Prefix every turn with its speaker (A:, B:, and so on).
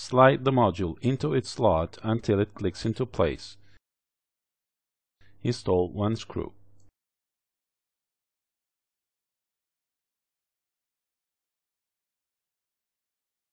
A: slide the module into its slot until it clicks into place. Install one screw.